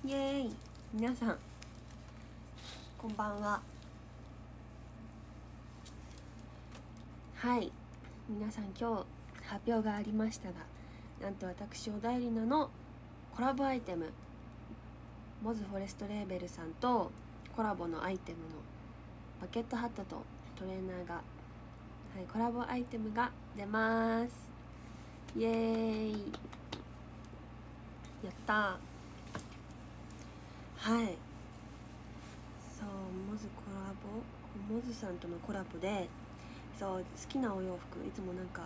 イエーイ。皆さんこんばんは。はい、皆さん今日発表がありましたが、なんと私小田エリナのコラボアイテム、モズフォレストレーベルさんとコラボのアイテムのバケットハットとトレーナーが、はい、コラボアイテムが出ます。イエーイ、やったー。はい、そう、モズさんとのコラボで、そう、好きなお洋服、いつもなんか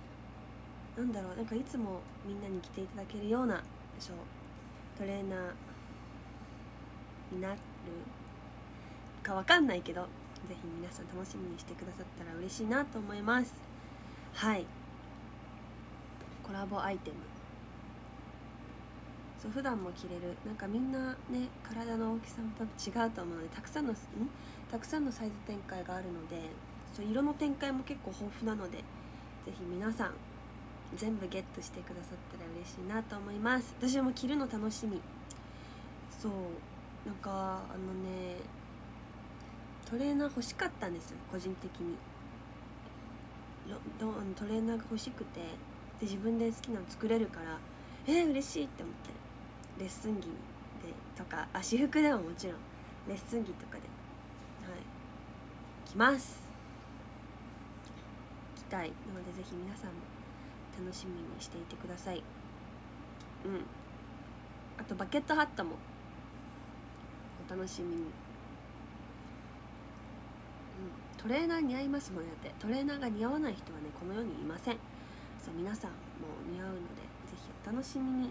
いつもみんなに着ていただけるようなそうトレーナーになるかわかんないけど、ぜひ皆さん楽しみにしてくださったら嬉しいなと思います。はい、コラボアイテム、そう、普段も着れる、なんかみんなね、体の大きさも多分違うと思うので、たくさんのサイズ展開があるので、そう、色の展開も結構豊富なので、ぜひ皆さん全部ゲットしてくださったら嬉しいなと思います。私も着るの楽しみ。そう、なんかトレーナー欲しかったんですよ、個人的に。トレーナーが欲しくて、で自分で好きなの作れるから嬉しいって思って、レッスン着でとか、私服でももちろんレッスン着とかで、はい、着ます。着たいので、ぜひ皆さんも楽しみにしていてください。あとバケットハットもお楽しみに。トレーナー似合いますもん。だってトレーナーが似合わない人はね、この世にいません。そう、皆さんも似合うので、ぜひお楽しみに。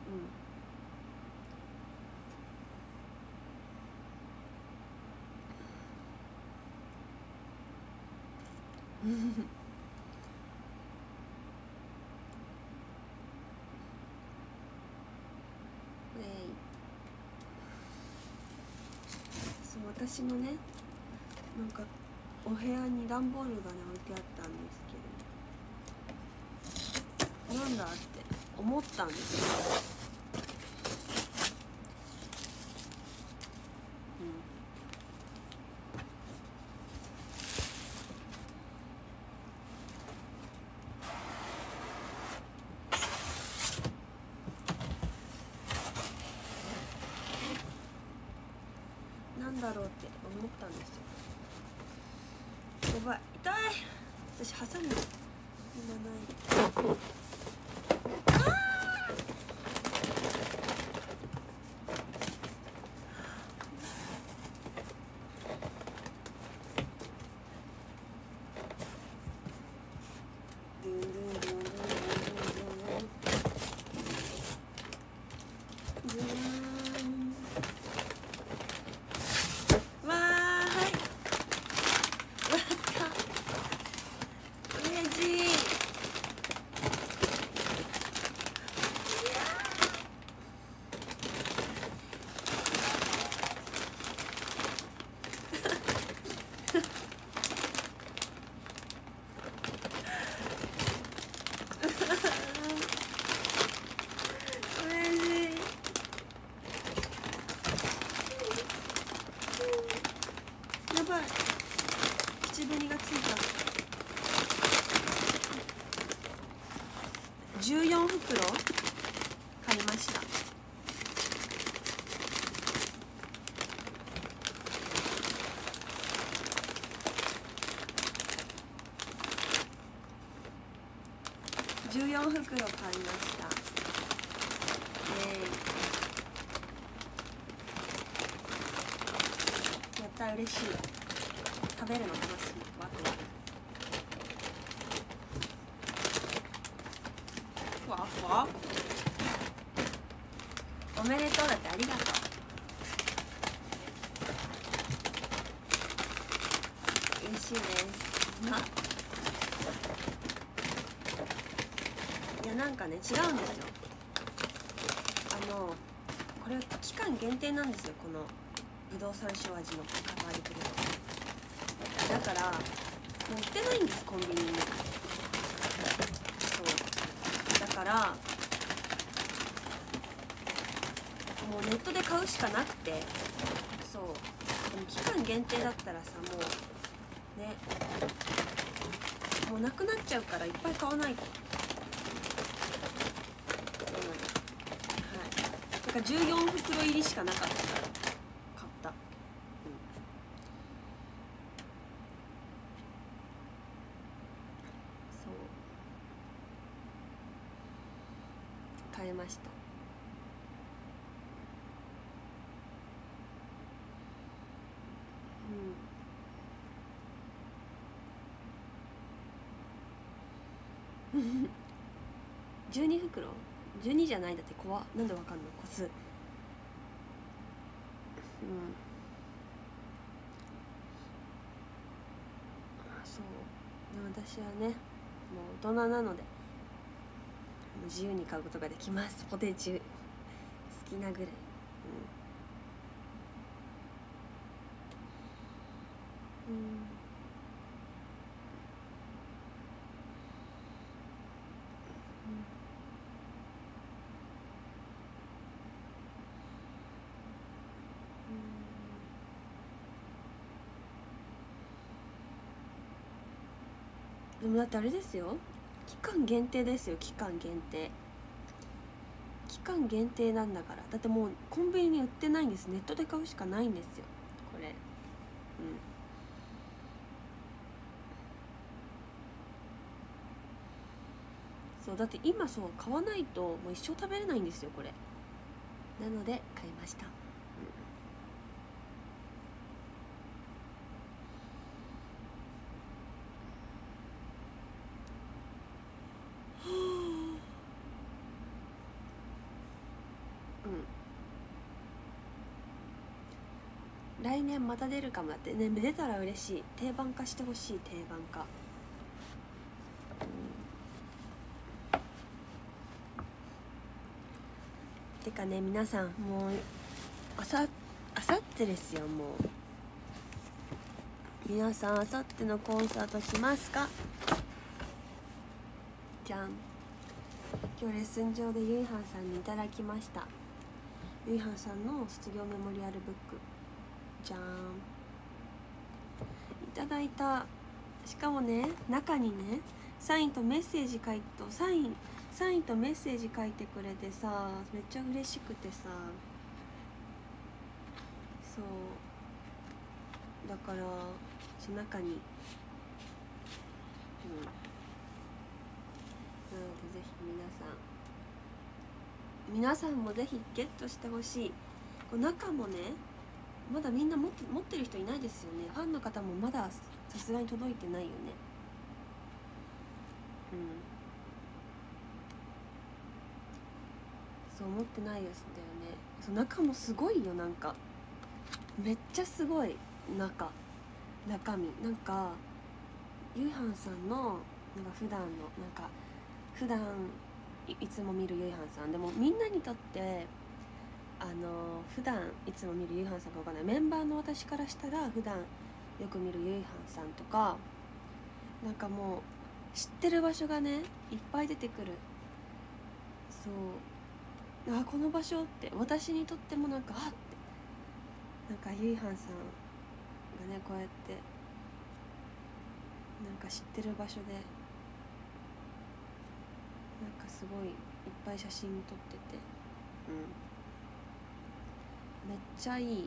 そう、私のね、なんかお部屋に段ボールがね置いてあったんですけど、なんだって思ったんですよ。なんだろうって思ったんですよ。やばい、痛い。私ハサミ今ない。やばい、口紅がついた。14袋買いました。14袋買いました。やった、嬉しい。食べるの楽しい。ワクワク。ふわふわ。おめでとうだって、ありがとう。嬉しいです。いや、なんかね、違うんですよ。これ期間限定なんですよ、このぶどう山椒味のカバーリブルド。だからもう売ってないんです、コンビニに。そうだから、 もうネットで買うしかなくて、そうでも期間限定だったらさ、もうね、もうなくなっちゃうからいっぱい買わないと。そうなの、はい、だから14袋入りしかなかったから買った。そう買いました。12袋12じゃない、だって怖っ、なんでわかんの個数。そうで私はね、もう大人なので自由に買うことができます。ポテチ好きなぐらい。でもだってあれですよ、期間限定ですよ。期間限定、期間限定なんだから。だってもうコンビニに売ってないんです。ネットで買うしかないんですよこれ。そうだって今そう買わないともう一生食べれないんですよこれ。なので買いました。来年また出るかも。だってね、出たら嬉しい。定番化してほしい。定番化、てかね、皆さんもうあさってですよ。もう皆さんあさってのコンサート来ますか？じゃん。今日レッスン上でゆいはんさんにいただきました。ゆいはんさんの卒業メモリアルブックじゃーん、いただいた。しかもね、中にねサインとメッセージ書いて、サインとメッセージ書いてくれてさ、めっちゃ嬉しくてさ、そうだからその中に、なのでぜひ皆さんもぜひゲットしてほしい。この中もね、まだみんな持ってる人いないですよね。ファンの方もまださすがに届いてないよね。そう持ってないですんだよね。そう中もすごいよ。なんかめっちゃすごい。中身なんかゆいはんさんのなんか普段いつも見るゆいはんさんでも、みんなにとって普段いつも見るゆいはんさんかわかんない。メンバーの私からしたら普段よく見るゆいはんさんとか、なんかもう知ってる場所がねいっぱい出てくる。そうこの場所って私にとってもなんかって、なんかゆいはんさんがねこうやってなんか知ってる場所でなんかすごいいっぱい写真撮ってて、めっちゃいい。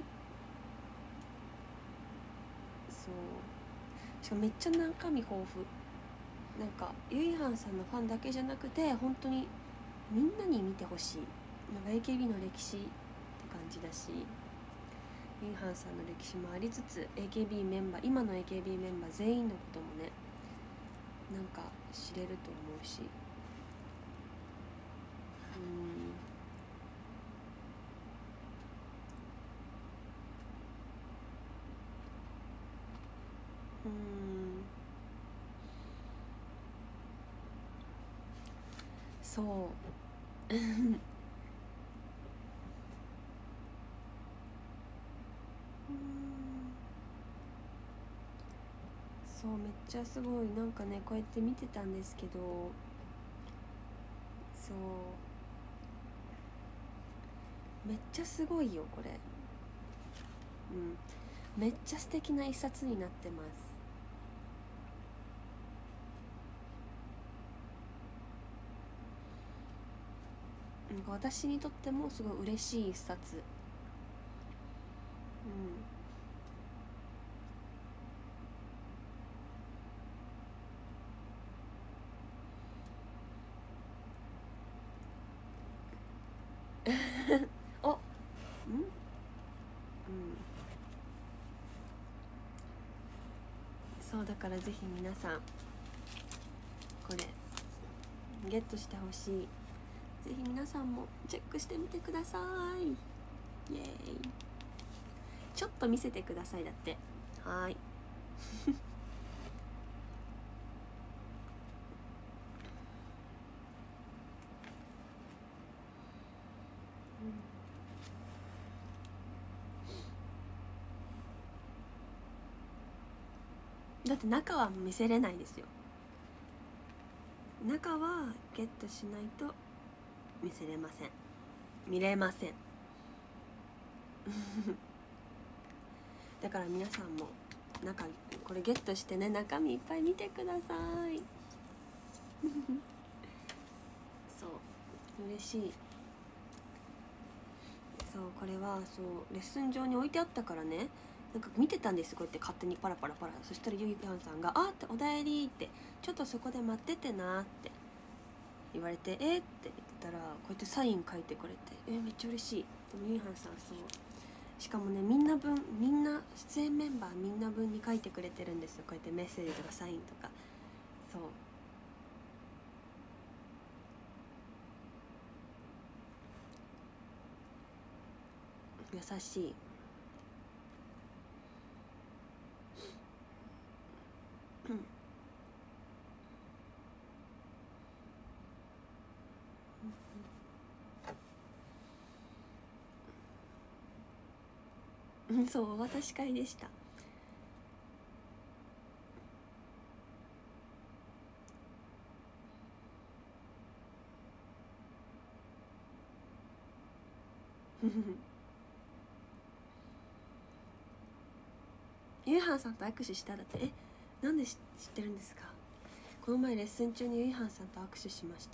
そうしかもめっちゃ中身豊富。なんかゆいはんさんのファンだけじゃなくて本当にみんなに見てほしい。なんか AKB の歴史って感じだし、ゆいはんさんの歴史もありつつ AKB メンバー、今の AKB メンバー全員のこともねなんか知れると思うし、そうそうめっちゃすごい。なんかねこうやって見てたんですけど、そうめっちゃすごいよこれ。めっちゃ素敵な一冊になってます。なんか私にとってもすごい嬉しい一冊。お、そうだからぜひ皆さんこれゲットしてほしい。ぜひ皆さんもチェックしてみてください。イエーイ。ちょっと見せてくださいだって。はーい。だって中は見せれないですよ。中はゲットしないと見せれません。見れません。だから皆さんも中これゲットしてね、中身いっぱい見てください。そう嬉しい。そうこれはそうレッスン上に置いてあったからね、なんか見てたんです。こうやって勝手にパラパラパラ。そしたらゆいはんさんが「あ」って「おだえり」って「ちょっとそこで待っててな」って言われて「えっ?」って言ったらこうやってサイン書いてくれて、めっちゃ嬉しい。でもゆいはんさんそうしかもねみんな出演メンバーみんな分に書いてくれてるんですよ。こうやってメッセージとかサインとか。そう優しい。そうお渡し会でした。ゆいはんさんと握手しただって。なんで知ってるんですか？この前レッスン中にゆいはんさんと握手しました。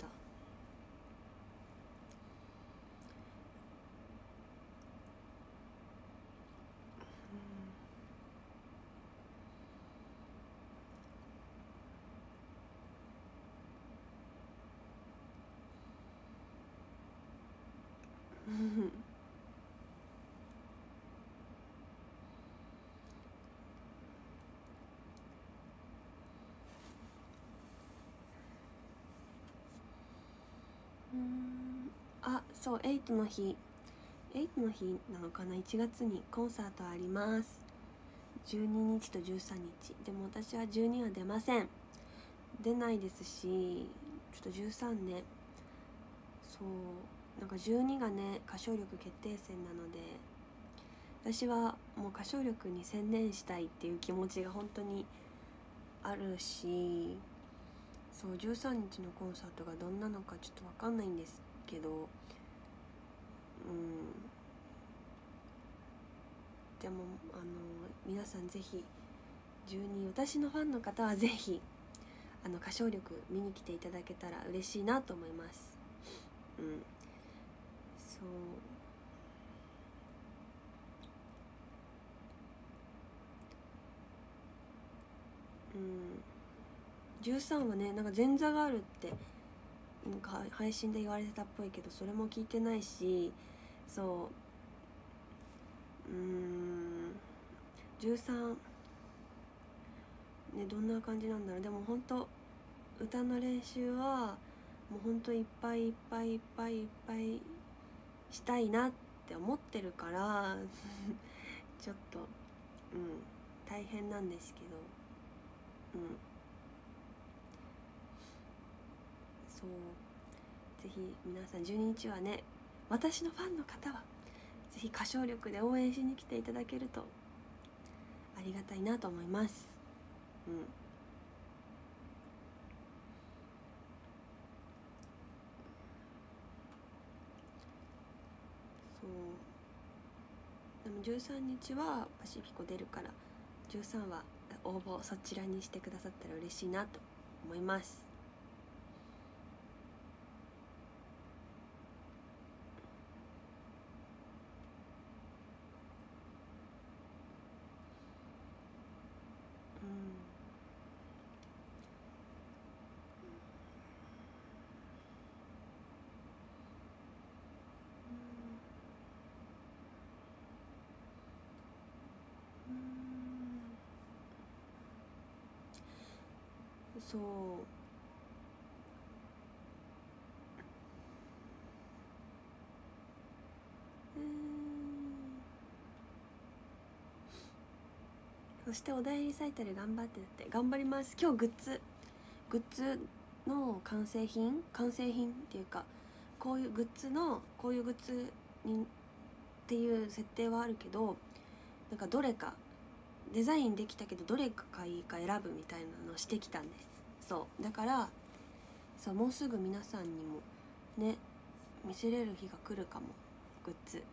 あ、そう、8の日なのかな。1月にコンサートあります。12日と13日。でも私は12は出ません。出ないですし、ちょっと13ね。そうなんか12がね歌唱力決定戦なので、私はもう歌唱力に専念したいっていう気持ちが本当にあるし、そう13日のコンサートがどんなのかちょっと分かんないんですけど、でも皆さんぜひ12、私のファンの方はぜひ歌唱力見に来ていただけたら嬉しいなと思います。そう13はねなんか前座があるってなんか配信で言われてたっぽいけど、それも聞いてないし、そう13ねどんな感じなんだろう。でも本当歌の練習はもう本当いっぱいいっぱいいっぱいいっぱいしたいなって思ってるからちょっと大変なんですけど、そうぜひ皆さん12日はね、私のファンの方はぜひ歌唱力で応援しに来ていただけるとありがたいなと思います。そう 13日はパシフィコ出るから、13は応募そちらにしてくださったら嬉しいなと思います。そう、そしてお代理サイトで頑張ってって頑張ります。今日グッズの完成品っていうか、こういうグッズにっていう設定はあるけど、なんかどれかデザインできたけどどれかがいいか選ぶみたいなのをしてきたんです。そうだから、そうもうすぐ皆さんにもね見せれる日が来るかも、グッズ。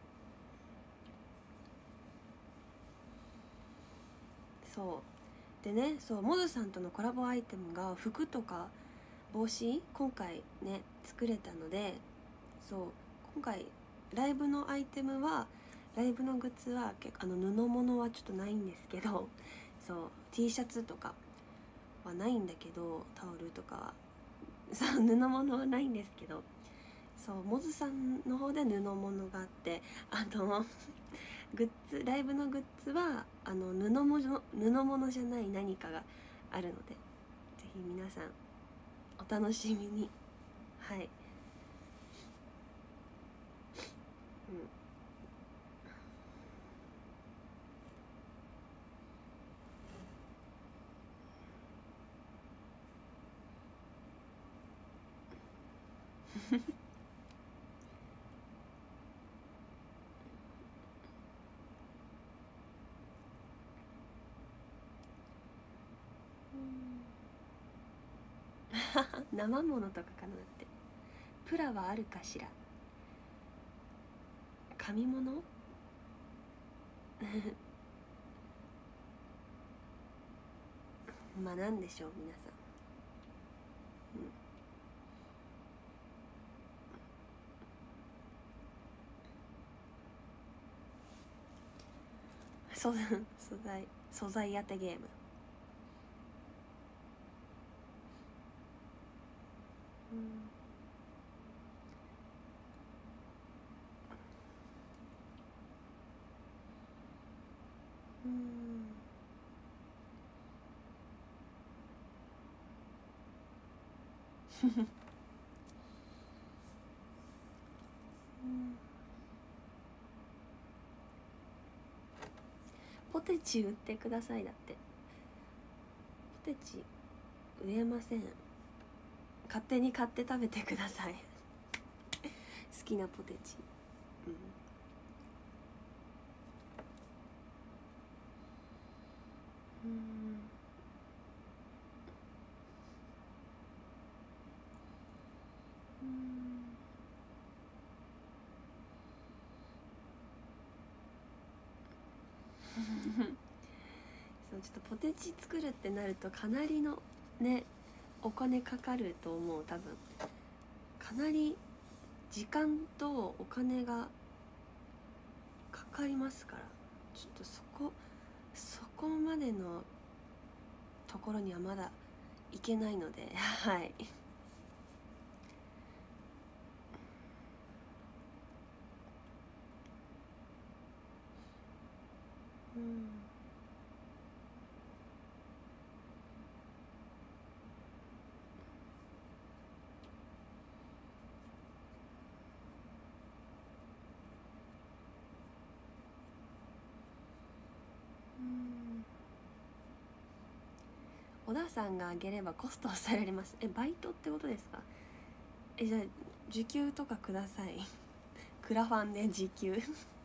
そうでね、そうモズさんとのコラボアイテムが服とか帽子今回ね作れたので、そう今回ライブのアイテムは、ライブのグッズは布物はちょっとないんですけど、そう T シャツとかはないんだけど、タオルとかはそう布物はないんですけど、そうモズさんの方で布物があって、グッズ、ライブのグッズは布物じゃない何かがあるので、ぜひ皆さんお楽しみに。はい、生ものとかかなって。プラはあるかしら。紙物まあなんでしょう皆さん、素材当てゲーム。ポテチ売ってくださいだって。ポテチ売れません。勝手に買って食べてください好きなポテチ。そうちょっとポテチ作るってなるとかなりのねお金かかると思う。多分かなり時間とお金がかかりますから、ちょっとそこまでのところにはまだいけないのではい小田さんがあげればコスト抑えられます。バイトってことですか？じゃあ時給とかくださいクラファンで時給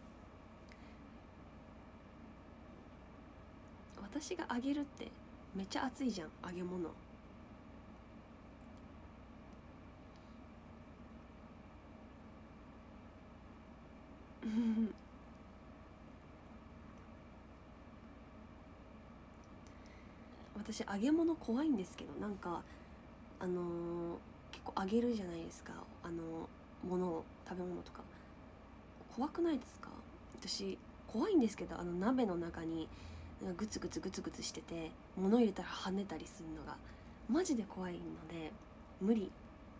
私があげるってめっちゃ熱いじゃん、あげ物私揚げ物怖いんですけど、なんか結構揚げるじゃないですか、ものを、食べ物とか。怖くないですか？私怖いんですけど、鍋の中になんかグツグツグツグツしてて物入れたら跳ねたりするのがマジで怖いので無理。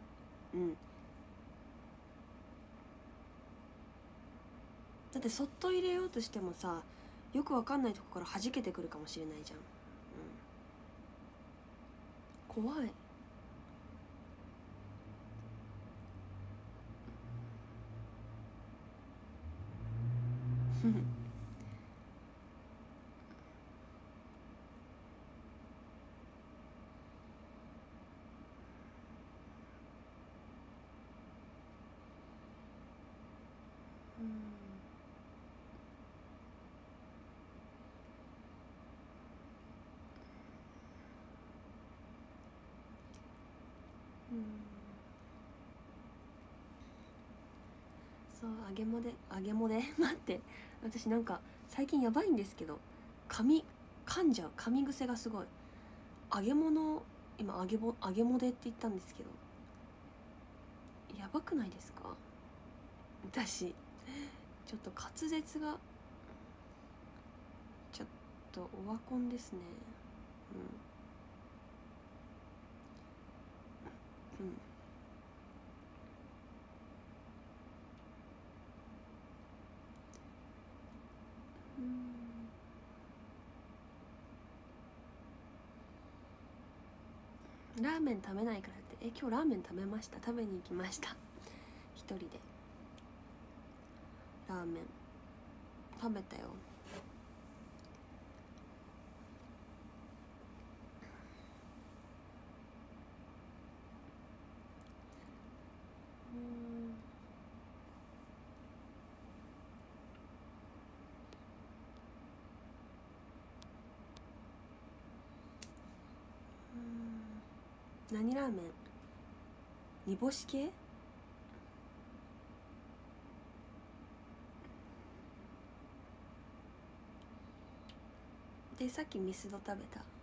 だってそっと入れようとしてもさ、よくわかんないとこから弾けてくるかもしれないじゃん。怖い。そう、揚げもで待って、私なんか最近やばいんですけど、噛んじゃう、噛み癖がすごい。揚げ物、今揚げもでって言ったんですけど、やばくないですか？私ちょっと滑舌がちょっとオワコンですね。ラーメン食べないからって、今日ラーメン食べました。食べに行きました。一人でラーメン食べたよ。何ラーメン？煮干し系？で、さっきミスド食べた。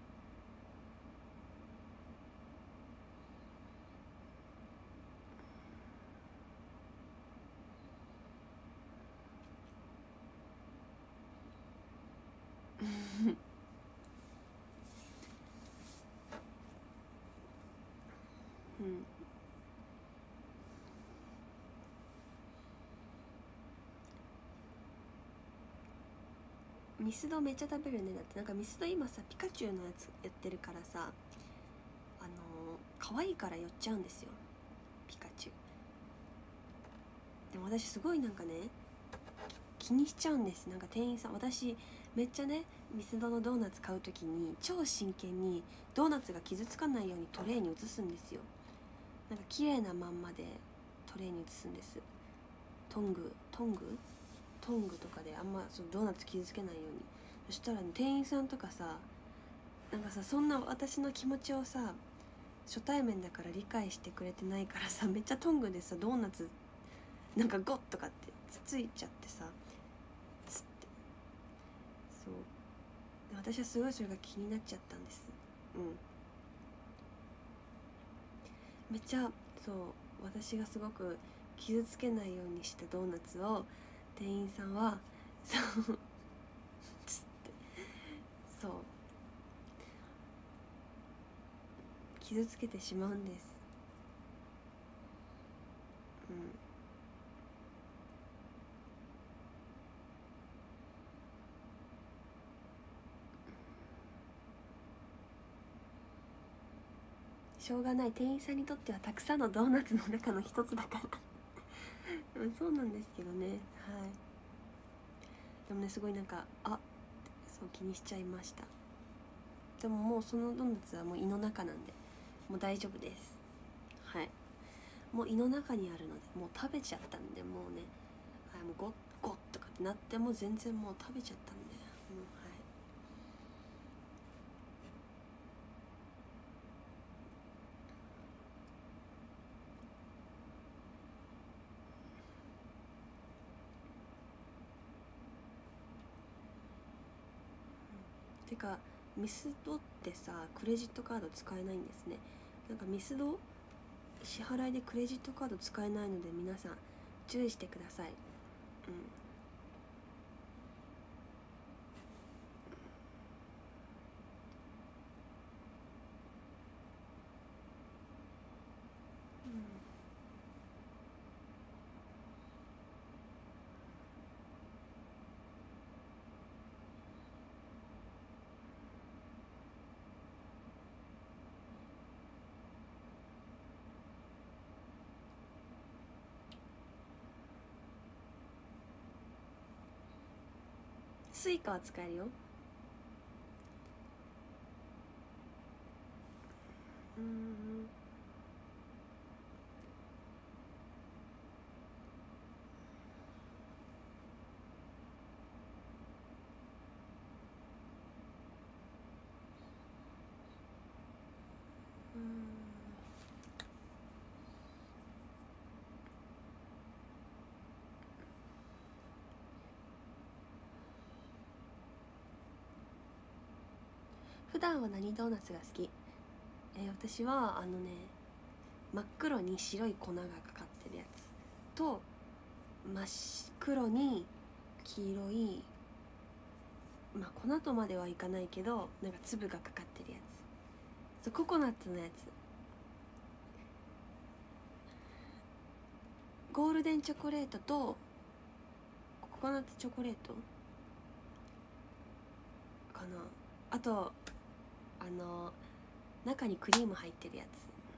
ミスドめっちゃ食べるね。だってなんかミスド今さ、ピカチュウのやつやってるからさ、可愛いから寄っちゃうんですよ、ピカチュウ。でも私すごいなんかね、気にしちゃうんです。なんか店員さん、私めっちゃね、ミスドのドーナツ買う時に超真剣にドーナツが傷つかないようにトレーに移すんですよ。なんか綺麗なまんまでトレーに移すんです。トングとかであんまそのドーナツ傷つけないように。そしたら、ね、店員さんとかさ、なんかさ、そんな私の気持ちをさ、初対面だから理解してくれてないからさ、めっちゃトングでさ、ドーナツなんかゴッとかってつついちゃってさ、つって、そうで、私はすごいそれが気になっちゃったんです。めっちゃ、そう、私がすごく傷つけないようにしたドーナツを店員さんはそうつって、そう傷つけてしまうんです。しょうがない、店員さんにとってはたくさんのドーナツの中の一つだからそうなんですけどね。はい。でもね、すごいなんかそう気にしちゃいました。でももうそのドーナツはもう胃の中なんでもう大丈夫です。はい、もう胃の中にあるのでもう食べちゃったんで、もうね、はい、もうゴッゴッとかってなっても全然もう食べちゃったんで、はい。てかミスドってさクレジットカード使えないんですね。なんかミスド支払いでクレジットカード使えないので皆さん注意してください。スイカは使えるよ。普段は何ドーナツが好き？私は真っ黒に白い粉がかかってるやつと真っ黒に黄色い、粉とまではいかないけどなんか粒がかかってるやつ、そうココナッツのやつ、ゴールデンチョコレートとココナッツチョコレートかな。あと中にクリーム入ってるや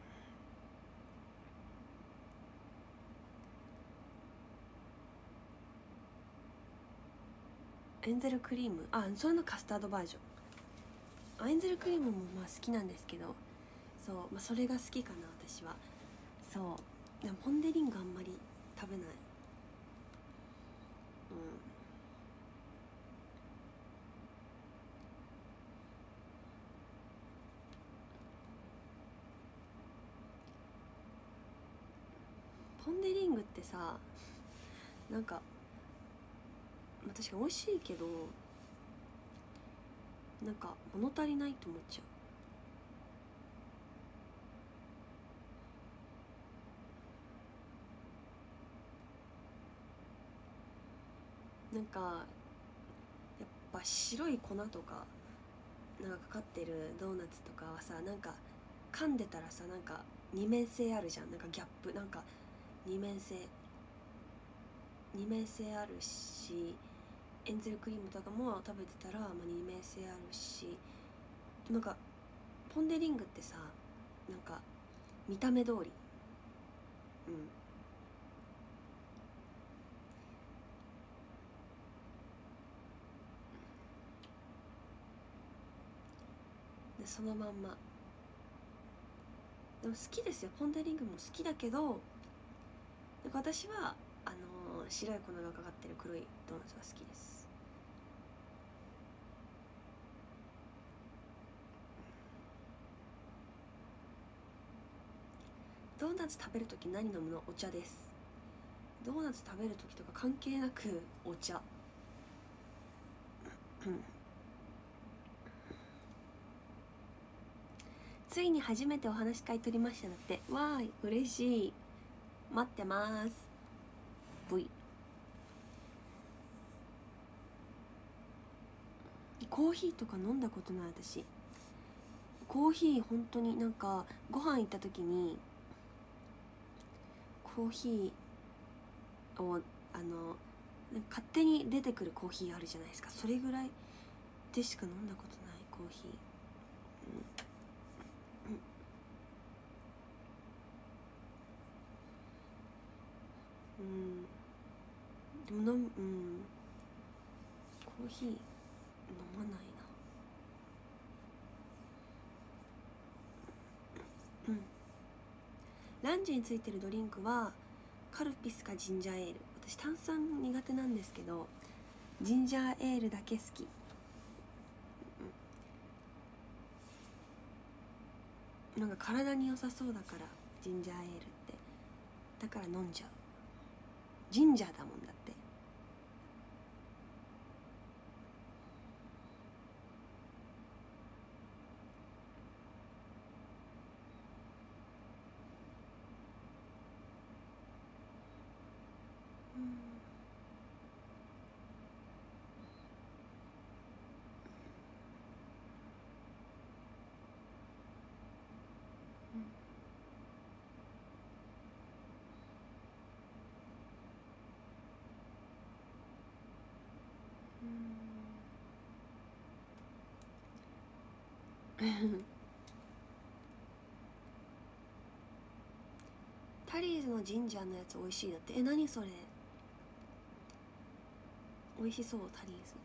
つ、エンゼルクリーム、それのカスタードバージョン。エンゼルクリームも好きなんですけど、そう、それが好きかな私は。そうでもポン・デ・リングあんまり食べない。ポン・デ・リングってさなんか確かに美味しいけどなんか物足りないと思っちゃう。なんかやっぱ白い粉とかなんかかかってるドーナツとかはさ、なんか噛んでたらさ、なんか二面性あるじゃん。なんかギャップ、なんか二面性あるし、エンゼルクリームとかも食べてたら、二面性あるし、なんかポン・デ・リングってさ、なんか見た目通りでそのまんま。でも好きですよ、ポン・デ・リングも好きだけど、なんか私は白い粉がかかってる黒いドーナツが好きです。ドーナツ食べるとき何飲むの？お茶です。ドーナツ食べるときとか関係なくお茶。ついに初めてお話し会取りました。だって。わーい、嬉しい。待ってます。V。コーヒーとか飲んだことない私。コーヒー本当になんかご飯行った時にコーヒーを勝手に出てくるコーヒーあるじゃないですか。それぐらいでしか飲んだことないコーヒー。でもコーヒー飲まないな。ランチについてるドリンクはカルピスかジンジャーエール。私炭酸苦手なんですけどジンジャーエールだけ好き。なんか体に良さそうだからジンジャーエールって。だから飲んじゃう。ジンジャーだもんだって。 タリーズのジンジャーのやつ美味しいだって。何それ、美味しそう。タリーズ、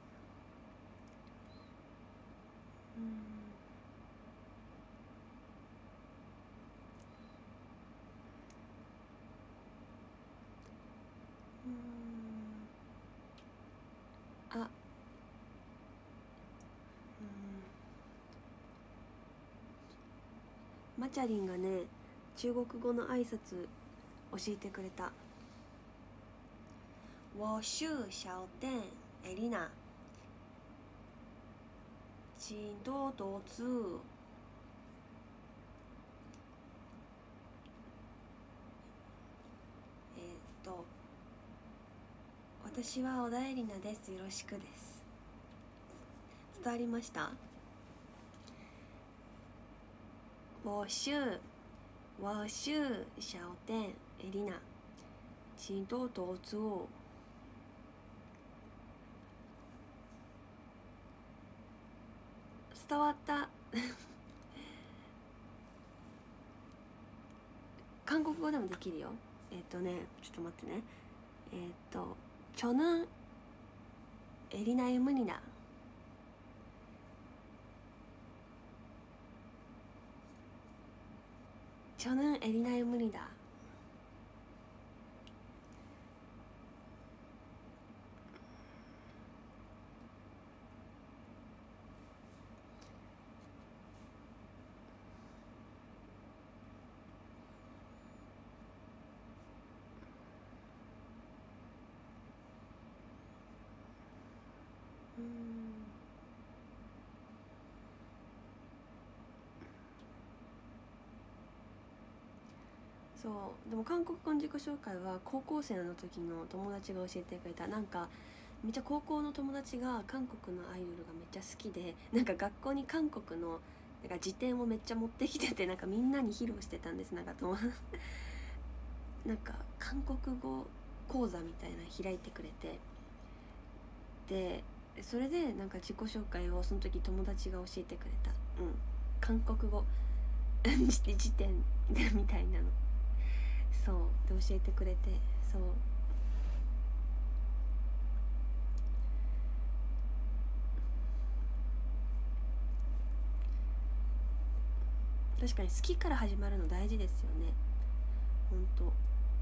あ、マチャリンがね中国語の挨拶教えてくれた。我是小店エリナ请多多指。私は小田エリナです。よろしくです。伝わりました？我是小店エリナ请多多指。伝わった韓国語でもできるよ。ちょっと待ってね。저는 에리나의 문이다. 저는 에리나의 문이다. 음.そうでも韓国語の自己紹介は高校生の時の友達が教えてくれた。なんかめっちゃ高校の友達が韓国のアイドルがめっちゃ好きで、なんか学校に韓国のなんか辞典をめっちゃ持ってきてて、なんかみんなに披露してたんです。なんかなんか韓国語講座みたいなの開いてくれて、でそれでなんか自己紹介をその時友達が教えてくれた。韓国語辞典みたいなの、そうで教えてくれて、そう確かに好きから始まるの大事ですよね。ほんと。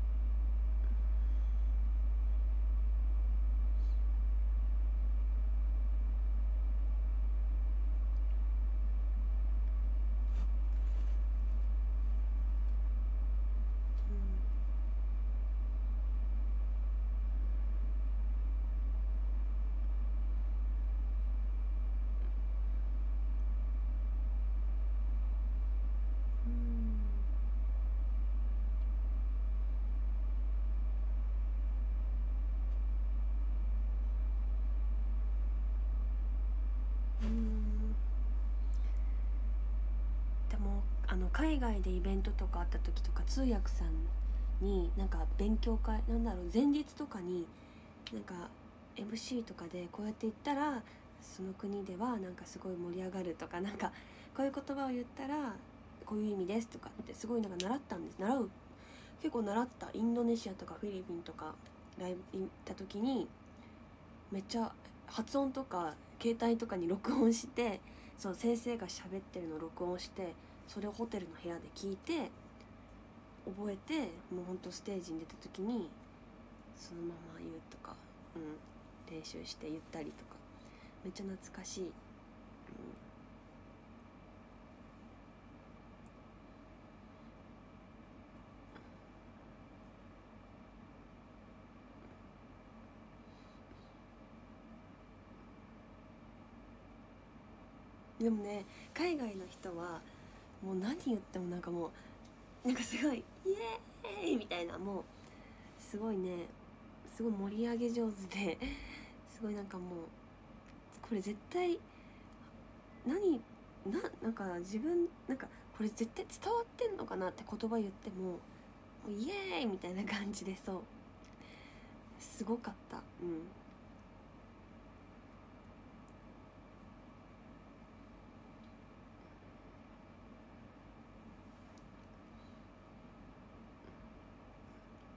でも海外でイベントとかあった時とか通訳さんになんか勉強会なんだろう前日とかになんか MC とかでこうやって言ったらその国ではなんかすごい盛り上がるとか、なんかこういう言葉を言ったらこういう意味ですとかってすごいなんか習ったんです。結構習った。インドネシアとかフィリピンとかライブ行った時にめっちゃ発音とか携帯とかに録音して、その先生が喋ってるのを録音して、それをホテルの部屋で聞いて覚えて、もうほんとステージに出た時にそのまま言うとか、練習して言ったりとかめっちゃ懐かしい。でもね海外の人はもう何言ってもなんかもうなんかすごいイエーイみたいな、もうすごいねすごい盛り上げ上手ですごいなんかもうこれ絶対なんか自分なんかこれ絶対伝わってんのかなって言葉言ってもうイエーイみたいな感じで、そうすごかった。うん。 음. 、 음. 、 음. 、 음. 、 음. 、 음. 、 음. 、 음. 、 음. 、 음. 、 음. 、 음. 、 음. すごかった。うん。 すごかった。うん。 すごかった。うん。 すごかった。うん。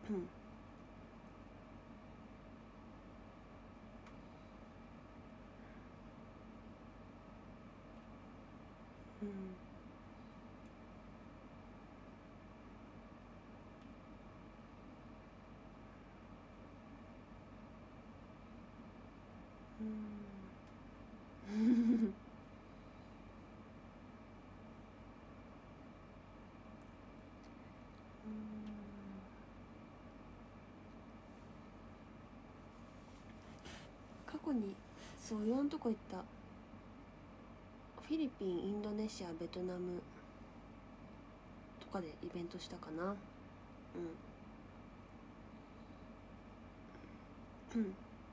うんうんうん過去にそういろんなとこ行った。フィリピン、インドネシア、ベトナムとかでイベントしたかな。うん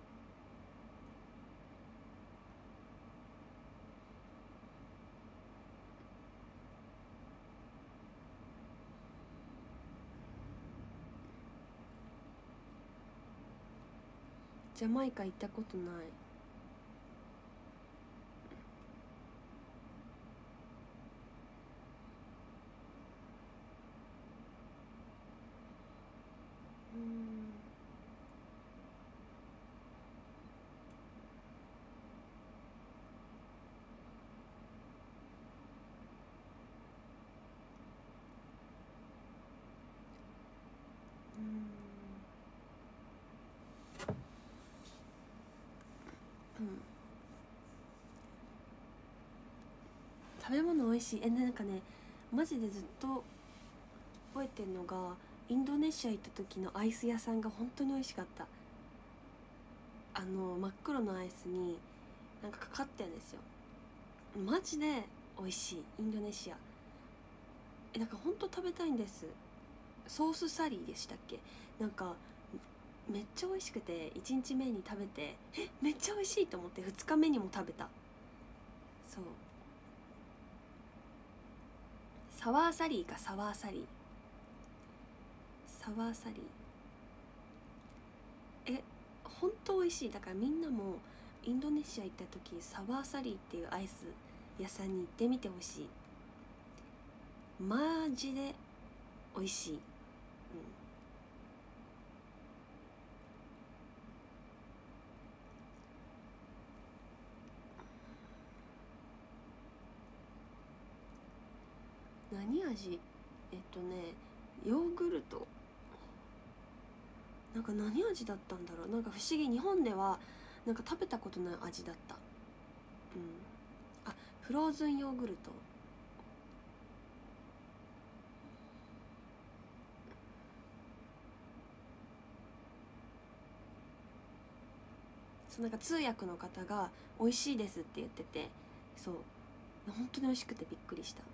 ジャマイカ行ったことない。食べ物美味しい。なんかね、マジでずっと覚えてるのが、インドネシア行った時のアイス屋さんが本当に美味しかった。真っ黒のアイスになんかかかってんですよ。マジで美味しい。インドネシア、なんか本当食べたいんです。ソースサリーでしたっけ。なんかめっちゃ美味しくて、1日目に食べてめっちゃ美味しいと思って、2日目にも食べた。そうサワーサリーか、サワーサリー、サワーサリー、ほんと美味しい。だからみんなもインドネシア行った時、サワーサリーっていうアイス屋さんに行ってみてほしい。マジで美味しい。何味？ヨーグルト、なんか何味だったんだろう。なんか不思議、日本ではなんか食べたことない味だった。フローズンヨーグルト。そうなんか通訳の方が美味しいですって言ってて、そう本当に美味しくてびっくりした。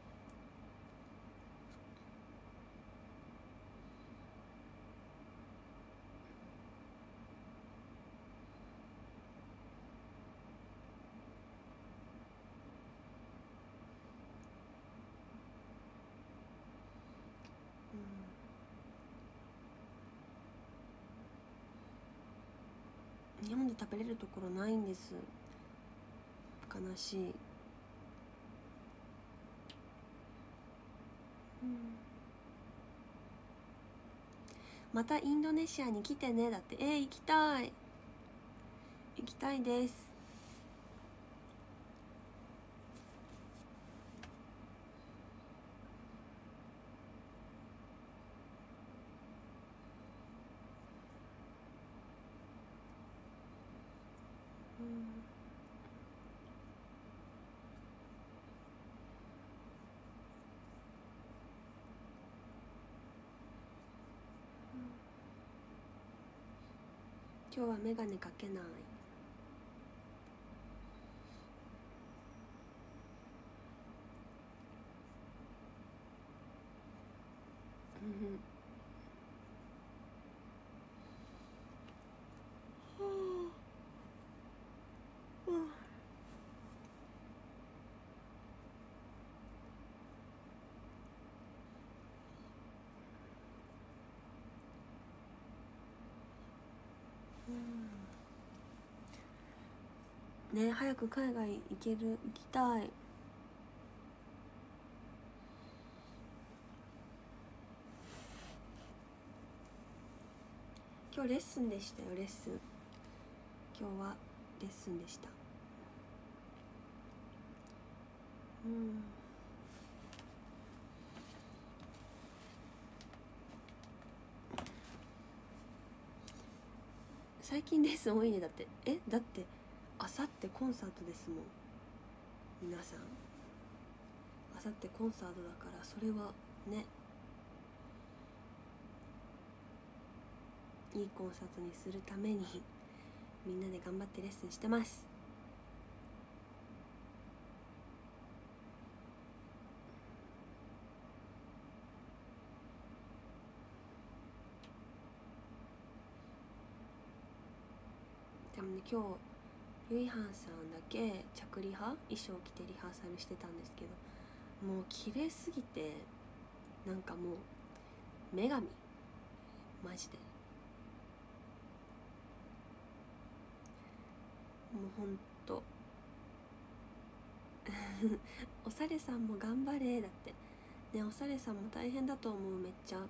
日本で食べれるところないんです。悲しい。またインドネシアに来てね。だって。行きたい、行きたいです。今日はメガネかけない。ね、早く海外行きたい。 今日レッスンでしたよ。レッスン、今日はレッスンでした。最近レッスン多いね。だってだってあさってコンサートですもん。皆さんあさってコンサートだから、それはね、いいコンサートにするためにみんなで頑張ってレッスンしてます。でもね、今日ゆいはんさんだけ着リハ、衣装着てリハーサルしてたんですけど、もう綺麗すぎて、なんかもう女神、マジでもうほんとおされさんも頑張れ。だってね、おされさんも大変だと思う。めっちゃ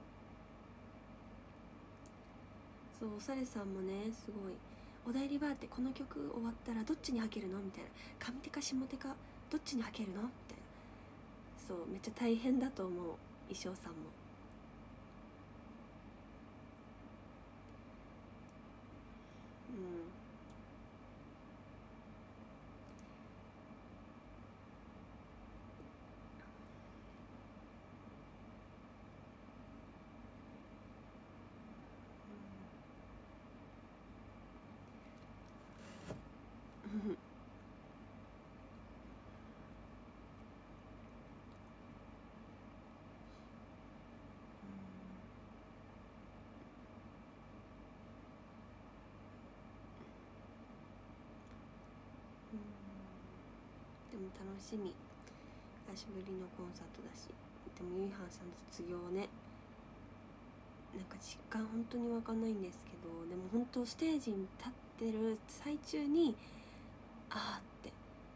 そう、おされさんもね、すごいおだいりバーってこの曲終わったらどっちに履けるのみたいな、上手か下手かどっちに履けるのみたいな、そうめっちゃ大変だと思う。衣装さんもでも楽しみ、久しぶりのコンサートだし。でもゆいはんさんの卒業ね、なんか実感本当にわかんないんですけど、でも本当ステージに立ってる最中に、あーって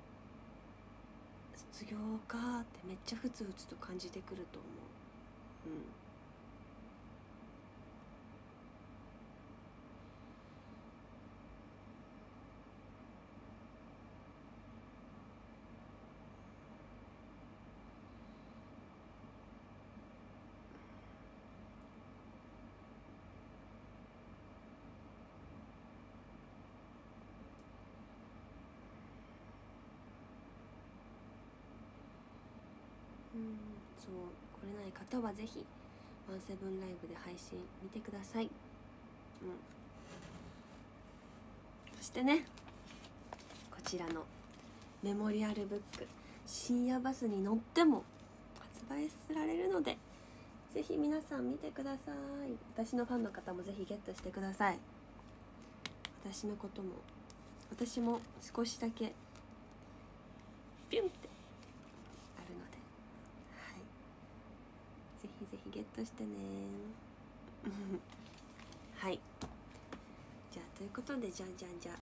卒業かーってめっちゃふつふつと感じてくると思う。そう来れない方はぜひワンセブンライブで配信見てください。そしてね、こちらのメモリアルブック、深夜バスに乗っても発売されるので、ぜひ皆さん見てください。私のファンの方もぜひゲットしてください。私のことも、私も少しだけピュンってあるので、はい、ぜひぜひゲットしてねはい、じゃあということで、じゃあ